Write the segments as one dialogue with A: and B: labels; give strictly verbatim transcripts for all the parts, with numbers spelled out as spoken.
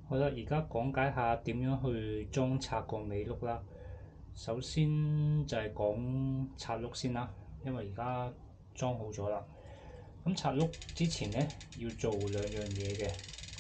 A: 好啦，而家講解下點樣去裝拆個尾轆啦。首先就係講拆轆先啦，因為而家裝好咗啦。咁拆轆之前呢，要做兩樣嘢嘅，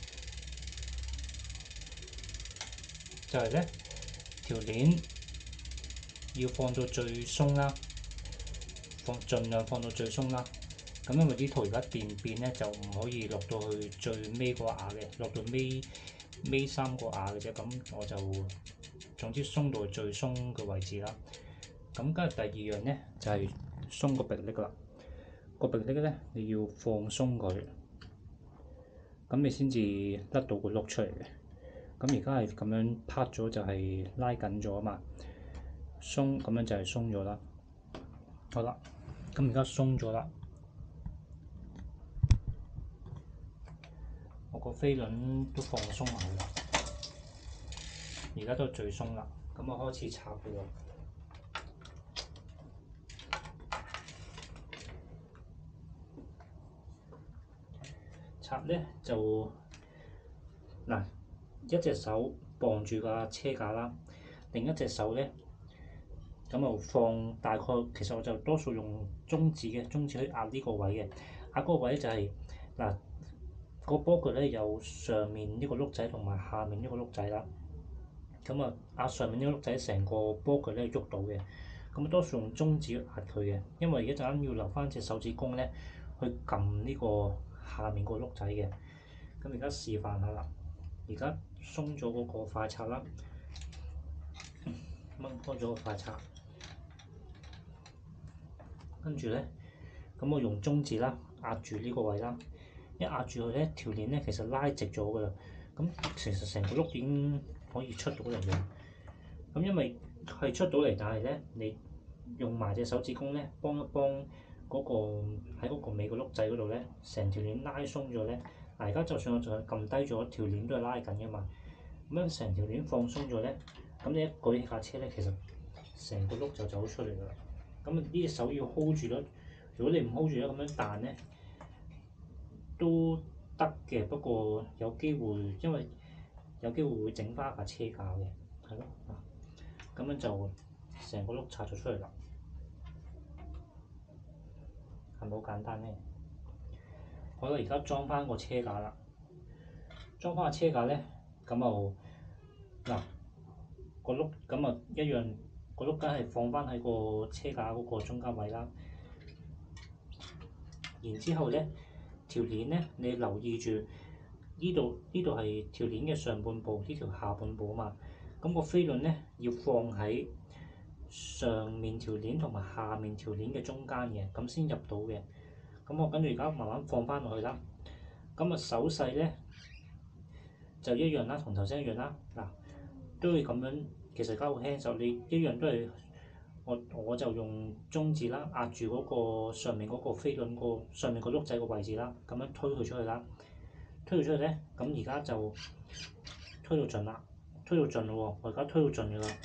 A: 就係呢條鏈要放到最鬆啦，放盡量放到最鬆啦。咁因為呢套而家電變咧，就唔可以落到去最尾個牙嘅，落到尾尾三個牙嘅啫。咁我就總之鬆到最鬆嘅位置啦。咁跟住第二樣咧就係鬆個迫力啦。個迫力咧你要放鬆佢，咁你先至甩到個轆出嚟嘅。咁而家係咁樣拍咗就係拉緊咗啊嘛，鬆咁樣就係鬆咗啦。好啦，咁而家鬆咗啦。我個飛輪都放鬆埋啦，而家都係最鬆啦。咁我開始拆佢喎。拆咧就嗱，一隻手綁住架車架啦，另一隻手咧咁就放大概，其實我就多數用中指嘅，中指去壓呢個位嘅，壓嗰個位就係嗱。個波腳咧有上面呢個碌仔同埋下面呢個碌仔啦，咁啊壓上面呢個碌仔成個波腳咧喐到嘅，咁多數用中指壓佢嘅，因為一陣間要留翻隻手指公咧去撳呢個下面個碌仔嘅。咁而家示範下啦，而家鬆咗嗰個快拆啦，掹開咗個快拆，跟住咧咁我用中指啦壓住呢個位啦。一壓住佢咧，條鏈咧其實拉直咗噶啦。咁其實成個轆已經可以出到嚟嘅。咁因為係出到嚟，但係咧你用埋隻手指公咧幫一幫嗰個喺嗰個尾個轆仔嗰度咧，成條鏈拉鬆咗咧。嗱，而家就算我仲係撳低咗，條鏈都係拉緊嘅嘛。咁樣成條鏈放鬆咗咧，咁你一舉起架車咧，其實成個轆就走出嚟噶啦。咁呢隻手要 hold 住咯。如果你唔 hold 住咧，咁樣彈咧，都得嘅，不過有機會，因為有機會會整花架車架嘅，係咯，嗱，咁樣就成個轆拆咗出嚟啦，係咪好簡單咧？好啦，而家裝翻個車架啦，裝翻個車架咧，咁就嗱個轆咁啊一樣，個轆梗係放翻喺個車架嗰個中間位啦，然之後咧。條鏈咧，你留意住呢度呢度係條鏈嘅上半部，呢條下半部啊嘛。咁個飛輪咧要放喺上面條鏈同埋下面條鏈嘅中間嘅，咁先入到嘅。咁我跟住而家慢慢放翻落去啦。咁啊手勢咧就一樣啦，同頭先一樣啦。嗱，都會咁樣，其實而家好輕手，你一樣都係。我我就用中指啦，壓住嗰個上面嗰個飛輪個上面個轆仔個位置啦，咁樣推佢出去啦。推佢出去咧，咁而家就推到盡啦，推到盡咯喎！我而家推到盡㗎啦，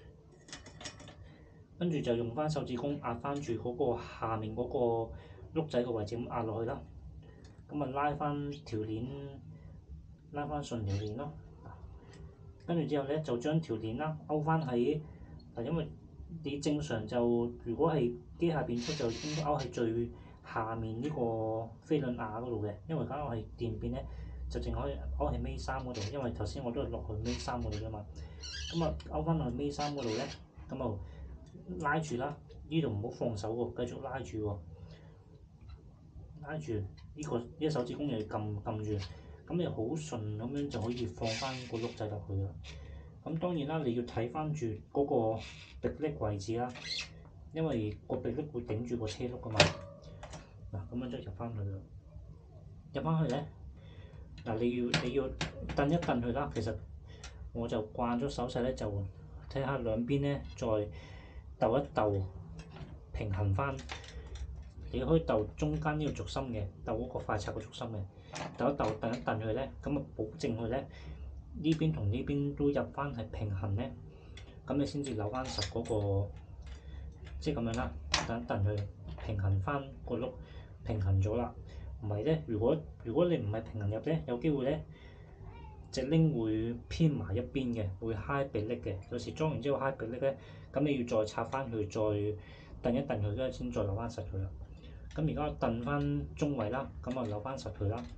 A: 跟住就用翻手指公壓翻住嗰個下面嗰個轆仔個位置咁壓落去啦。咁啊拉翻條鏈，拉翻順條鏈咯。跟住之後咧，就將條鏈啦勾翻喺嗱，因為你正常就如果係機械變速就應該勾喺最下面呢個飛輪牙嗰度嘅，因為而家我係電變咧，就淨可以勾喺尾三嗰度，因為頭先我都係落去尾三嗰度啫嘛。咁啊勾翻落去尾三嗰度咧，咁就拉住啦，呢度唔好放手喎，繼續拉住喎，拉住呢個呢手指公又要撳撳住，咁你好順咁樣就可以放翻個轆仔落去啦。咁當然啦，你要睇翻住嗰個迫力位置啦，因為個迫力會頂住個車轆噶嘛。嗱，咁樣就入翻去啦。入翻去咧，嗱你要你要蹬一蹬佢啦。其實我就慣咗手勢咧，就睇下兩邊咧，再鬥一鬥平衡翻。你可以鬥中間呢個軸心嘅，鬥嗰個快拆個軸心嘅，鬥一鬥蹬一蹬佢咧，咁啊保證佢咧。呢邊同呢邊都入翻係平衡咧，咁你先至扭翻實嗰個，即係咁樣啦。等一等佢平衡翻個轆，平衡咗啦。唔係咧，如果如果你唔係平衡入咧，有機會咧隻拎會偏埋一邊嘅，會揩鼻粒嘅。有時裝完之後揩鼻粒咧，咁你要再拆翻佢，再燉一燉佢，跟住先再扭翻實佢啦。咁而家燉翻中位啦，咁啊扭翻實佢啦。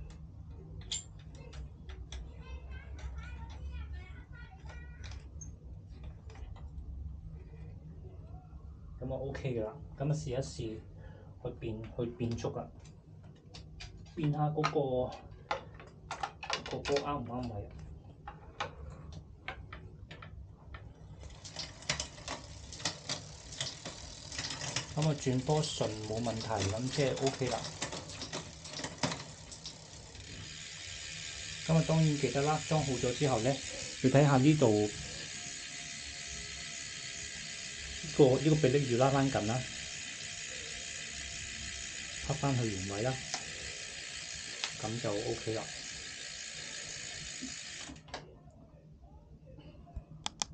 A: 咁啊 OK 嘅啦，咁啊試一試去變去變速啦，變下嗰、嗰個、嗰個啱唔啱位。咁啊轉波順冇問題，咁即係 OK 啦。咁啊當然記得啦，裝好咗之後咧，要睇下呢度呢個呢、呢個比例要拉翻緊啦，拍翻去原位啦，咁就 OK 啦。